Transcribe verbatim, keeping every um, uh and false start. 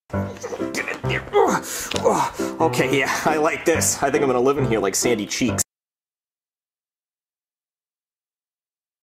Get in there. Oh, okay, yeah, I like this. I think I'm gonna live in here like Sandy Cheeks.